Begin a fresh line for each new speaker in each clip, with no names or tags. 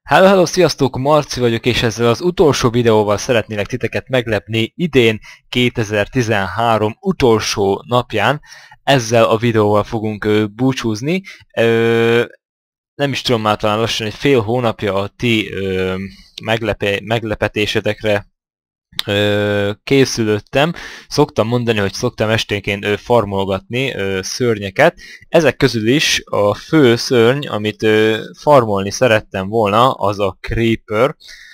Hello, sziasztok, Marci vagyok, és ezzel az utolsó videóval szeretnélek titeket meglepni idén 2013 utolsó napján. Ezzel a videóval fogunk búcsúzni. Nem is tudom, már talán lassan egy fél hónapja a ti meglepetésetekre készülöttem. Szoktam mondani, hogy szoktam esténként farmolgatni szörnyeket. Ezek közül is a fő szörny, amit farmolni szerettem volna, az a Creeper.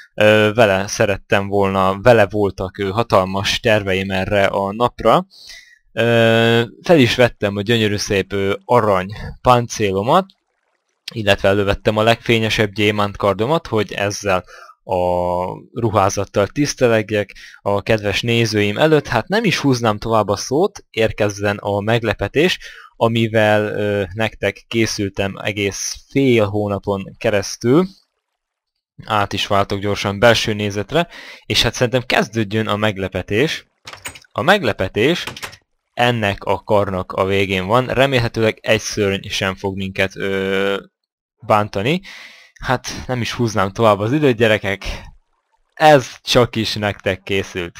Vele voltak hatalmas terveim erre a napra. Fel is vettem a gyönyörű szép arany páncélomat, illetve elővettem a legfényesebb gyémántkardomat, hogy ezzel a ruházattal tisztelegjek a kedves nézőim előtt. Hát nem is húznám tovább a szót, érkezzen a meglepetés, amivel nektek készültem egész fél hónapon keresztül. Át is váltok gyorsan belső nézetre, és hát szerintem kezdődjön a meglepetés. A meglepetés ennek a karnak a végén van, remélhetőleg egy szörny sem fog minket bántani. Hát nem is húznám tovább az időt, gyerekek. Ez csak is nektek készült.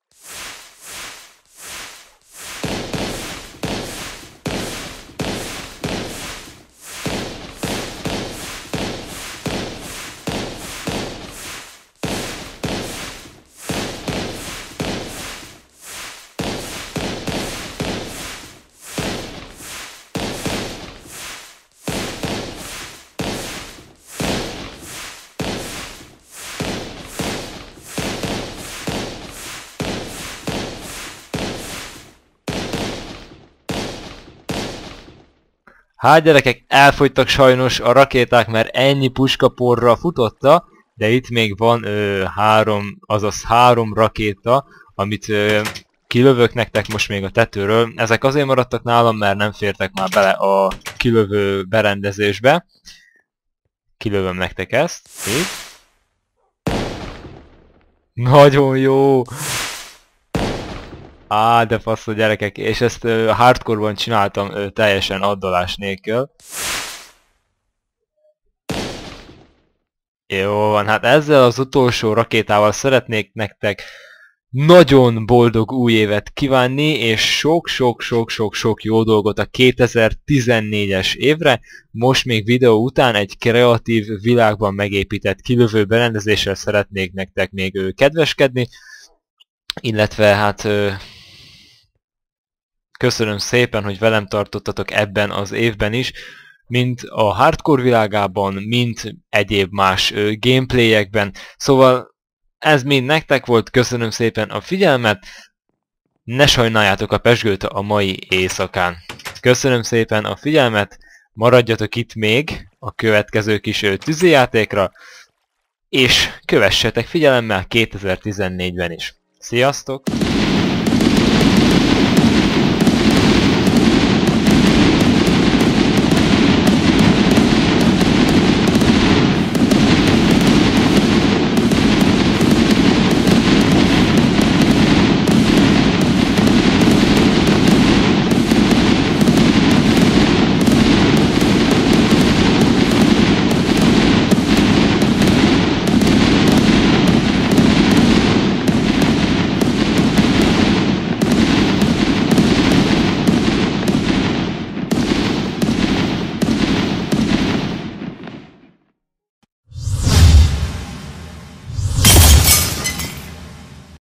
Hát gyerekek, elfogytak sajnos a rakéták, mert ennyi puskaporra futotta, de itt még van három rakéta, amit kilövök nektek most még a tetőről. Ezek azért maradtak nálam, mert nem fértek már bele a kilövő berendezésbe. Kilövöm nektek ezt. Itt. Nagyon jó! De fasz a gyerekek, és ezt hardcore-ban csináltam teljesen addalás nélkül. Jó van, hát ezzel az utolsó rakétával szeretnék nektek nagyon boldog új évet kívánni, és sok jó dolgot a 2014-es évre. Most még videó után egy kreatív világban megépített kilövő berendezéssel szeretnék nektek még kedveskedni. Illetve hát köszönöm szépen, hogy velem tartottatok ebben az évben is, mint a hardcore világában, mint egyéb más gameplayekben. Szóval ez mind nektek volt, köszönöm szépen a figyelmet, ne sajnáljátok a pezsgőt a mai éjszakán. Köszönöm szépen a figyelmet, maradjatok itt még a következő kis tűzijátékra, és kövessetek figyelemmel 2014-ben is. Sziasztok!